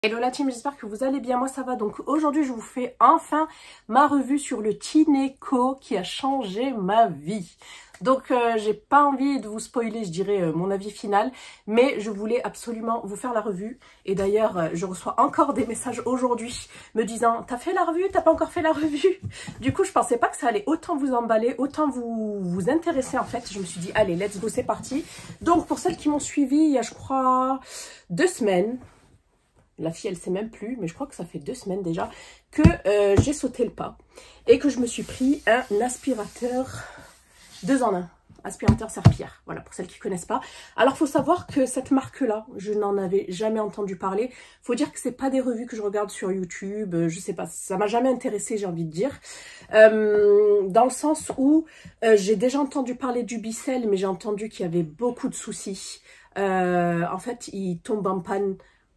Hello la team, j'espère que vous allez bien, moi ça va. Donc aujourd'hui je vous fais enfin ma revue sur le Tineco qui a changé ma vie. Donc j'ai pas envie de vous spoiler, je dirais mon avis final, mais je voulais absolument vous faire la revue. Et d'ailleurs je reçois encore des messages aujourd'hui me disant t'as fait la revue, t'as pas encore fait la revue. Du coup je pensais pas que ça allait autant vous emballer, autant vous intéresser en fait. Je me suis dit allez let's go, c'est parti. Donc pour celles qui m'ont suivi il y a je crois 2 semaines, la fille, elle sait même plus, mais je crois que ça fait 2 semaines déjà que j'ai sauté le pas et que je me suis pris un aspirateur 2 en 1, aspirateur serpillière. Voilà, pour celles qui ne connaissent pas. Alors, il faut savoir que cette marque-là, je n'en avais jamais entendu parler. Il faut dire que c'est pas des revues que je regarde sur YouTube. Je sais pas, ça m'a jamais intéressée, j'ai envie de dire. Dans le sens où j'ai déjà entendu parler du Bicel, mais j'ai entendu qu'il y avait beaucoup de soucis. En fait, il tombe en panne.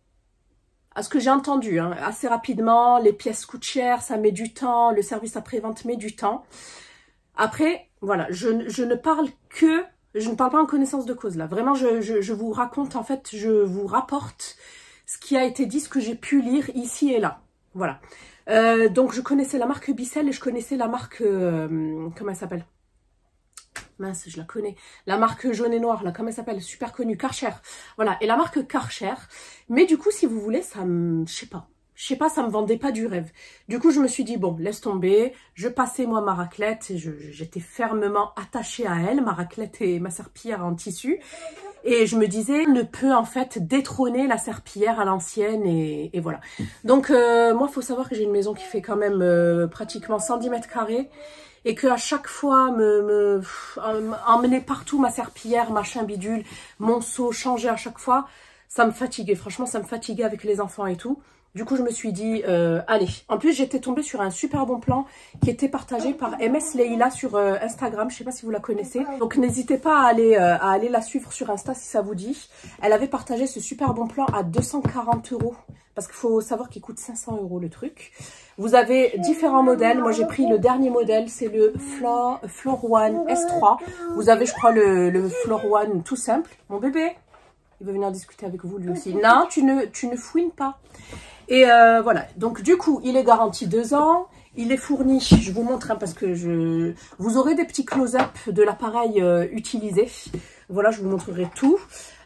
À ce que j'ai entendu, hein, assez rapidement, les pièces coûtent cher, ça met du temps, le service après-vente met du temps. Après, voilà, je ne parle pas en connaissance de cause là. Vraiment, je vous raconte, en fait, je vous rapporte ce qui a été dit, ce que j'ai pu lire ici et là. Voilà. Donc, je connaissais la marque Bicel et je connaissais la marque, comment elle s'appelle ? Mince, je la connais. La marque jaune et noir, là, comment elle s'appelle? Super connue, Karcher. Voilà, et la marque Karcher. Mais du coup, si vous voulez, ça me... Je sais pas, ça me vendait pas du rêve. Du coup, je me suis dit, bon, laisse tomber. Je passais, moi, ma raclette. J'étais fermement attachée à elle, ma raclette et ma serpillière en tissu. Et je me disais, ne peut en fait détrôner la serpillière à l'ancienne. Et voilà. Donc, moi, il faut savoir que j'ai une maison qui fait quand même pratiquement 110 mètres carrés. Et que à chaque fois emmener partout ma serpillière, machin bidule, mon seau, changer à chaque fois, ça me fatiguait. Franchement, ça me fatiguait avec les enfants et tout. Du coup, je me suis dit, allez. En plus, j'étais tombée sur un super bon plan qui était partagé par MS Leila sur Instagram. Je sais pas si vous la connaissez. Donc, n'hésitez pas à aller la suivre sur Insta si ça vous dit. Elle avait partagé ce super bon plan à 240 €. Parce qu'il faut savoir qu'il coûte 500 € le truc. Vous avez différents modèles. Moi, j'ai pris le dernier modèle. C'est le Floor One S3. Vous avez, je crois, le Floor One tout simple. Mon bébé, il veut venir discuter avec vous lui aussi. Non, tu ne fouines pas. Et voilà. Donc, du coup, il est garanti 2 ans. Il est fourni, je vous montre hein, parce que vous aurez des petits close-up de l'appareil utilisé. Voilà, je vous montrerai tout.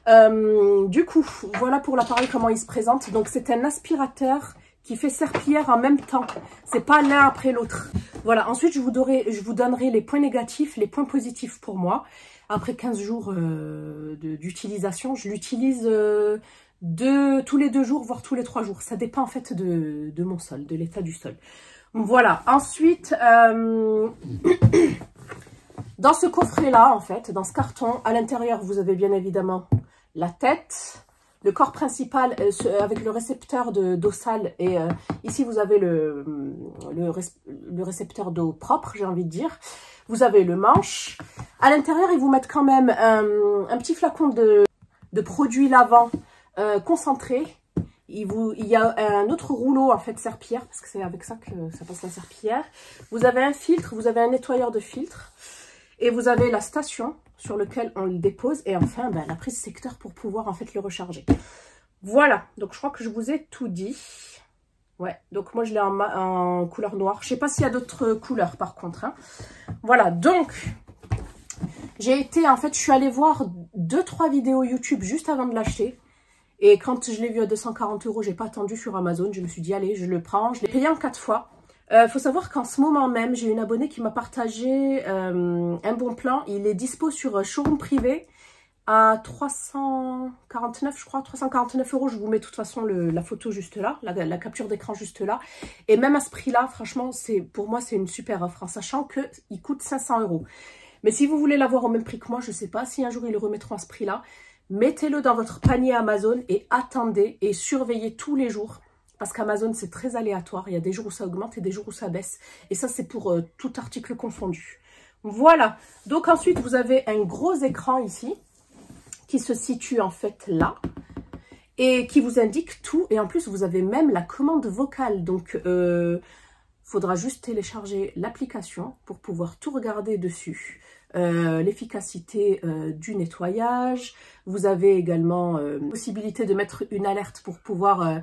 Du coup, voilà pour l'appareil, comment il se présente. Donc, c'est un aspirateur qui fait serpillière en même temps. C'est pas l'un après l'autre. Voilà, ensuite, je vous donnerai les points négatifs, les points positifs pour moi. Après 15 jours d'utilisation, je l'utilise tous les 2 jours, voire tous les 3 jours. Ça dépend en fait de mon sol, de l'état du sol. Voilà, ensuite... dans ce coffret-là, en fait, dans ce carton, à l'intérieur, vous avez bien évidemment la tête, le corps principal avec le récepteur d'eau sale et ici, vous avez le récepteur d'eau propre, j'ai envie de dire. Vous avez le manche. À l'intérieur, ils vous mettent quand même un petit flacon de produit lavant concentré. Il y a un autre rouleau en fait serpillière, parce que c'est avec ça que ça passe la serpillière. Vous avez un filtre, vous avez un nettoyeur de filtre. Et vous avez la station sur laquelle on le dépose. Et enfin, ben, la prise secteur pour pouvoir en fait le recharger. Voilà. Donc, je crois que je vous ai tout dit. Ouais. Donc, moi, je l'ai en couleur noire. Je sais pas s'il y a d'autres couleurs par contre. Hein. Voilà. Donc, j'ai été, en fait, je suis allée voir 2-3 vidéos YouTube juste avant de l'acheter. Et quand je l'ai vu à 240 €, j'ai pas attendu sur Amazon. Je me suis dit, allez, je le prends. Je l'ai payé en 4 fois. Faut savoir qu'en ce moment même, j'ai une abonnée qui m'a partagé un bon plan. Il est dispo sur showroom privé à 349, je crois, 349 €. Je vous mets de toute façon la photo juste là, la capture d'écran juste là. Et même à ce prix-là, franchement, pour moi, c'est une super offre, en sachant qu'il coûte 500 €. Mais si vous voulez l'avoir au même prix que moi, je ne sais pas si un jour ils le remettront à ce prix-là. Mettez-le dans votre panier Amazon et attendez et surveillez tous les jours. Parce qu'Amazon, c'est très aléatoire. Il y a des jours où ça augmente et des jours où ça baisse. Et ça, c'est pour tout article confondu. Voilà. Donc ensuite, vous avez un gros écran ici qui se situe en fait là et qui vous indique tout. Et en plus, vous avez même la commande vocale. Donc, faudra juste télécharger l'application pour pouvoir tout regarder dessus. l'efficacité du nettoyage. Vous avez également possibilité de mettre une alerte pour pouvoir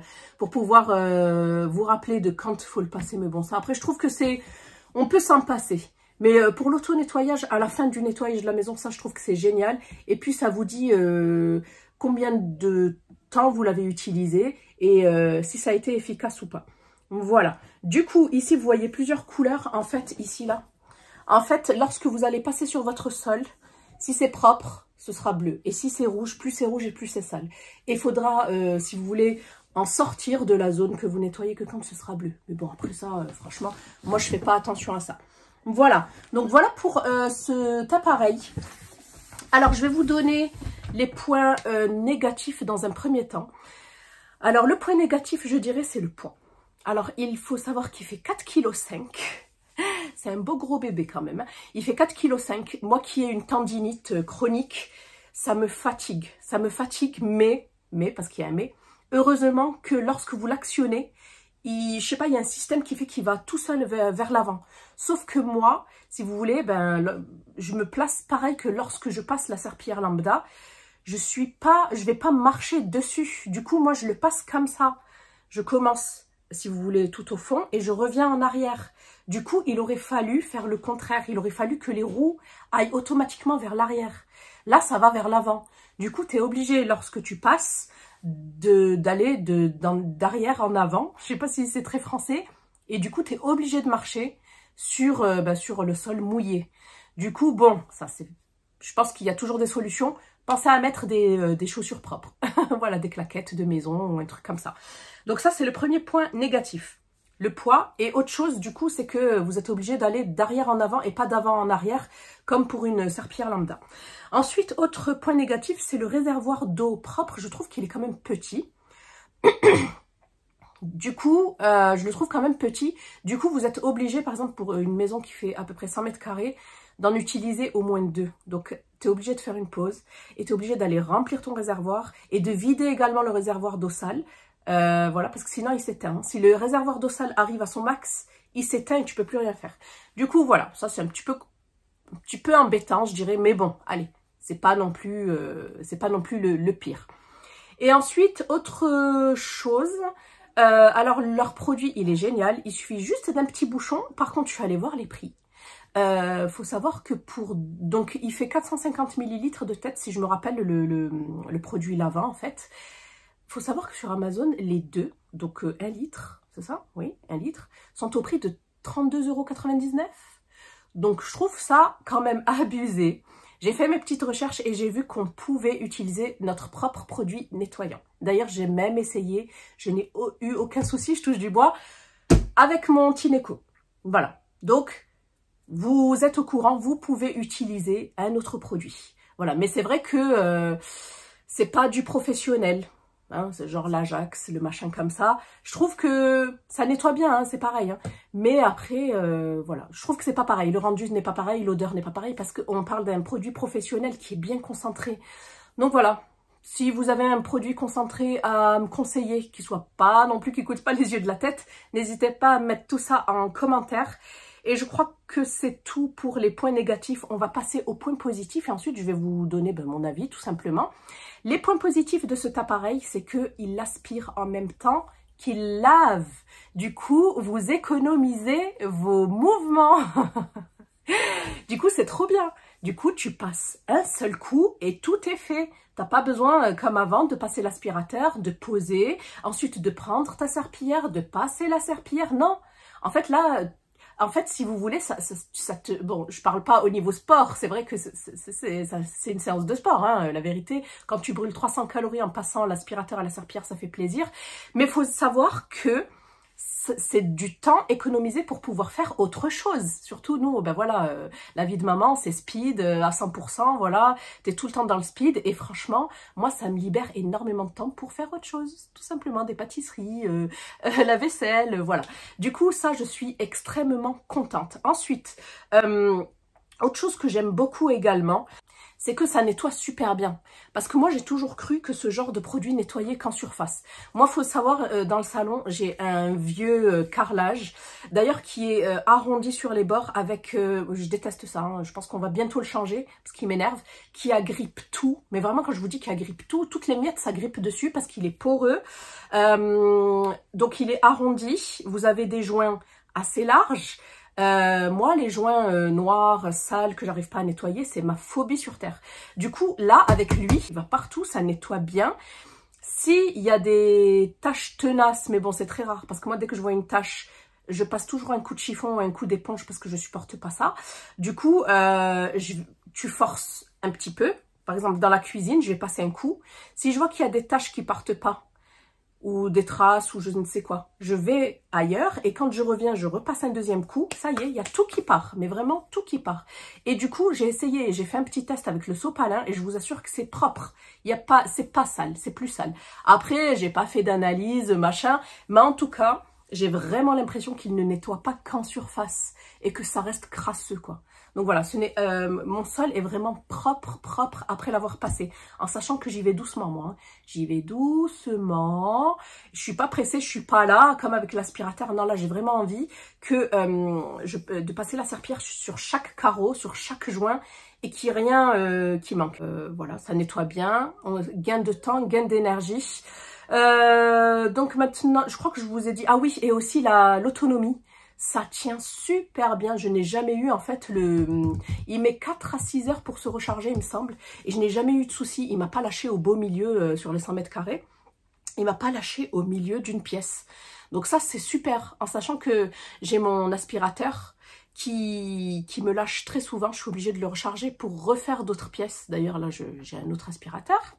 vous rappeler de quand il faut le passer. Mais bon, ça après, je trouve que on peut s'en passer. Mais pour l'auto-nettoyage, à la fin du nettoyage de la maison, ça, je trouve que c'est génial. Et puis, ça vous dit combien de temps vous l'avez utilisé et si ça a été efficace ou pas. Voilà. Du coup, ici, vous voyez plusieurs couleurs. En fait, ici, là. En fait, lorsque vous allez passer sur votre sol, si c'est propre, ce sera bleu. Et si c'est rouge, plus c'est rouge et plus c'est sale. Et il faudra, si vous voulez, en sortir de la zone que vous nettoyez que quand ce sera bleu. Mais bon, après ça, franchement, moi, je fais pas attention à ça. Voilà. Donc, voilà pour cet appareil. Alors, je vais vous donner les points négatifs dans un premier temps. Alors, le point négatif, je dirais, c'est le poids. Alors, il faut savoir qu'il fait 4,5 kg. C'est un beau gros bébé quand même. Il fait 4,5 kg. Moi qui ai une tendinite chronique, ça me fatigue. Ça me fatigue, mais parce qu'il y a un mais, heureusement que lorsque vous l'actionnez, je sais pas, il y a un système qui fait qu'il va tout seul vers l'avant. Sauf que moi, si vous voulez, je me place pareil que lorsque je passe la serpillière lambda. Je vais pas marcher dessus. Du coup, moi, je le passe comme ça. Je commence, si vous voulez, tout au fond et je reviens en arrière. Du coup, il aurait fallu faire le contraire. Il aurait fallu que les roues aillent automatiquement vers l'arrière. Là, ça va vers l'avant. Du coup, tu es obligé, lorsque tu passes, d'aller d'arrière en avant. Je sais pas si c'est très français. Et du coup, tu es obligé de marcher sur le sol mouillé. Du coup, bon, ça c'est. Je pense qu'il y a toujours des solutions. Pensez à mettre des chaussures propres. Voilà, des claquettes de maison ou un truc comme ça. Donc ça, c'est le premier point négatif. Le poids. Et autre chose, du coup, c'est que vous êtes obligé d'aller d'arrière en avant et pas d'avant en arrière, comme pour une serpillière lambda. Ensuite, autre point négatif, c'est le réservoir d'eau propre. Je trouve qu'il est quand même petit. Du coup, je le trouve quand même petit. Du coup, vous êtes obligé, par exemple, pour une maison qui fait à peu près 100 mètres carrés, d'en utiliser au moins 2. Donc, tu es obligé de faire une pause et tu es obligé d'aller remplir ton réservoir et de vider également le réservoir d'eau sale. Voilà, parce que sinon, il s'éteint. Si le réservoir d'eau sale arrive à son max, il s'éteint et tu peux plus rien faire. Du coup, voilà, ça, c'est un petit peu embêtant, je dirais. Mais bon, allez, c'est pas non plus le pire. Et ensuite, autre chose... alors, leur produit, il est génial. Il suffit juste d'un petit bouchon. Par contre, je suis allée voir les prix. Faut savoir que donc, il fait 450 ml de tête, si je me rappelle le produit Lava, en fait. Faut savoir que sur Amazon, les deux, donc 1 litre, c'est ça? Oui, 1 litre, sont au prix de 32,99 €. Donc, je trouve ça quand même abusé. J'ai fait mes petites recherches et j'ai vu qu'on pouvait utiliser notre propre produit nettoyant. D'ailleurs, j'ai même essayé. Je n'ai eu aucun souci, je touche du bois, avec mon Tineco. Voilà. Donc, vous êtes au courant, vous pouvez utiliser un autre produit. Voilà. Mais c'est vrai que c'est pas du professionnel. Hein, c'est genre l'Ajax, le machin comme ça. Je trouve que ça nettoie bien, hein, c'est pareil. Hein. Mais après, voilà, je trouve que c'est pas pareil. Le rendu n'est pas pareil, l'odeur n'est pas pareille parce qu'on parle d'un produit professionnel qui est bien concentré. Donc voilà, si vous avez un produit concentré à me conseiller, qui soit pas non plus, qui coûte pas les yeux de la tête, n'hésitez pas à mettre tout ça en commentaire. Et je crois que c'est tout pour les points négatifs. On va passer aux points positifs et ensuite je vais vous donner mon avis tout simplement. Les points positifs de cet appareil, c'est qu'il aspire en même temps qu'il lave. Du coup, vous économisez vos mouvements. Du coup, c'est trop bien. Du coup, tu passes un seul coup et tout est fait. T'as pas besoin, comme avant, de passer l'aspirateur, de poser, ensuite de prendre ta serpillière, de passer la serpillière. Non. En fait, là... En fait, si vous voulez, bon, je parle pas au niveau sport, c'est vrai que c'est une séance de sport, hein, la vérité. Quand tu brûles 300 calories en passant l'aspirateur à la serpillière, ça fait plaisir. Mais il faut savoir que c'est du temps économisé pour pouvoir faire autre chose. Surtout nous, ben voilà, la vie de maman, c'est speed à 100%, voilà. T'es tout le temps dans le speed et franchement, moi, ça me libère énormément de temps pour faire autre chose. Tout simplement des pâtisseries, la vaisselle, voilà. Du coup, ça, je suis extrêmement contente. Ensuite, autre chose que j'aime beaucoup également, c'est que ça nettoie super bien. Parce que moi, j'ai toujours cru que ce genre de produit nettoyait qu'en surface. Moi, faut savoir, dans le salon, j'ai un vieux carrelage, d'ailleurs, qui est arrondi sur les bords avec, je déteste ça, hein, je pense qu'on va bientôt le changer, parce qu'il m'énerve, qui agrippe tout. Mais vraiment, quand je vous dis qu'il agrippe tout, toutes les miettes, ça grippe dessus parce qu'il est poreux. Donc, il est arrondi. Vous avez des joints assez larges. Moi, les joints noirs, sales, que j'arrive pas à nettoyer, c'est ma phobie sur Terre. Du coup, là, avec lui, il va partout, ça nettoie bien. S'il y a des taches tenaces, mais bon, c'est très rare, parce que moi, dès que je vois une tache, je passe toujours un coup de chiffon ou un coup d'éponge, parce que je supporte pas ça. Du coup, tu forces un petit peu. Par exemple, dans la cuisine, je vais passer un coup. Si je vois qu'il y a des taches qui partent pas, ou des traces, ou je ne sais quoi. Je vais ailleurs, et quand je reviens, je repasse un deuxième coup. Ça y est, il y a tout qui part, mais vraiment tout qui part. Et du coup, j'ai essayé, j'ai fait un petit test avec le sopalin, et je vous assure que c'est propre. Il y a pas, c'est pas sale, c'est plus sale. Après, j'ai pas fait d'analyse, machin, mais en tout cas, j'ai vraiment l'impression qu'il ne nettoie pas qu'en surface, et que ça reste crasseux, quoi. Donc voilà, mon sol est vraiment propre après l'avoir passé. En sachant que j'y vais doucement, moi. Hein. J'y vais doucement. Je suis pas pressée, je suis pas là, comme avec l'aspirateur. Non, là, j'ai vraiment envie de passer la serpillière sur chaque carreau, sur chaque joint, et qu'il n'y ait rien qui manque. Voilà, ça nettoie bien. On gain de temps, gain d'énergie. Donc maintenant, je crois que je vous ai dit... Ah oui, et aussi l'autonomie. Ça tient super bien, je n'ai jamais eu en fait il met 4 à 6 heures pour se recharger il me semble, et je n'ai jamais eu de soucis, il m'a pas lâché au beau milieu sur les 100 mètres carrés, il m'a pas lâché au milieu d'une pièce, donc ça c'est super, en sachant que j'ai mon aspirateur qui me lâche très souvent, je suis obligée de le recharger pour refaire d'autres pièces, d'ailleurs là j'ai un autre aspirateur.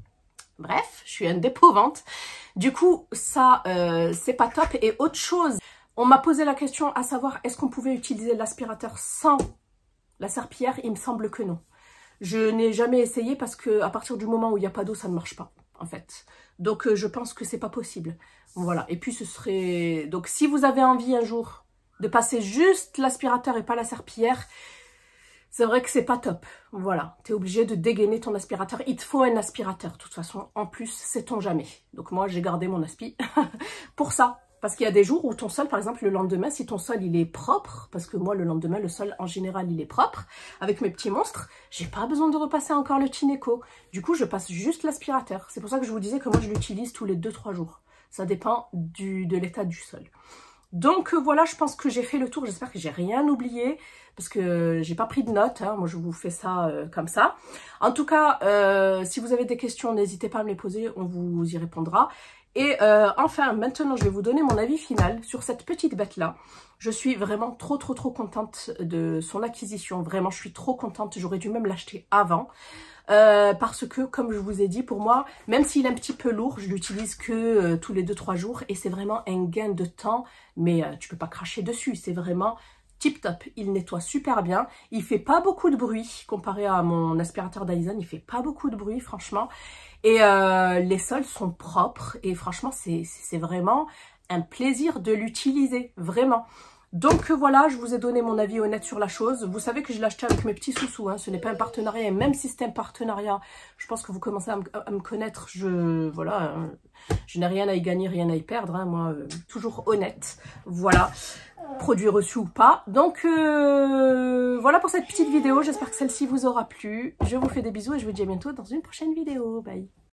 Bref, je suis indépendante, du coup ça c'est pas top, et autre chose. On m'a posé la question à savoir est-ce qu'on pouvait utiliser l'aspirateur sans la serpillière. Il me semble que non. Je n'ai jamais essayé parce que à partir du moment où il n'y a pas d'eau, ça ne marche pas en fait. Donc je pense que c'est pas possible. Voilà. Et puis ce serait... Donc si vous avez envie un jour de passer juste l'aspirateur et pas la serpillière, c'est vrai que c'est pas top. Voilà. Tu es obligé de dégainer ton aspirateur. Il te faut un aspirateur de toute façon. En plus, sait-on jamais. Donc moi, j'ai gardé mon aspi pour ça. Parce qu'il y a des jours où ton sol, par exemple, le lendemain, si ton sol, il est propre, parce que moi, le lendemain, le sol, en général, il est propre, avec mes petits monstres, j'ai pas besoin de repasser encore le Tineco. Du coup, je passe juste l'aspirateur. C'est pour ça que je vous disais que moi, je l'utilise tous les 2-3 jours. Ça dépend de l'état du sol. Donc, voilà, je pense que j'ai fait le tour. J'espère que j'ai rien oublié, parce que j'ai pas pris de notes. Hein. Moi, je vous fais ça comme ça. En tout cas, si vous avez des questions, n'hésitez pas à me les poser, on vous y répondra. Et enfin, maintenant, je vais vous donner mon avis final sur cette petite bête-là. Je suis vraiment trop contente de son acquisition. Vraiment, je suis trop contente. J'aurais dû même l'acheter avant. Parce que, comme je vous ai dit, pour moi, même s'il est un petit peu lourd, je l'utilise que tous les 2-3 jours. Et c'est vraiment un gain de temps. Mais tu peux pas cracher dessus. C'est vraiment... tip top, il nettoie super bien, il fait pas beaucoup de bruit comparé à mon aspirateur Dyson, il fait pas beaucoup de bruit franchement, et les sols sont propres et franchement c'est vraiment un plaisir de l'utiliser, vraiment. Donc voilà, je vous ai donné mon avis honnête sur la chose. Vous savez que je l'ai acheté avec mes petits sous-sous, hein. Ce n'est pas un partenariat. Et même si c'était un partenariat, je pense que vous commencez à me connaître. Voilà, je n'ai rien à y gagner, rien à y perdre. Hein. Moi, toujours honnête. Voilà, produit reçu ou pas. Donc voilà pour cette petite vidéo. J'espère que celle-ci vous aura plu. Je vous fais des bisous et je vous dis à bientôt dans une prochaine vidéo. Bye.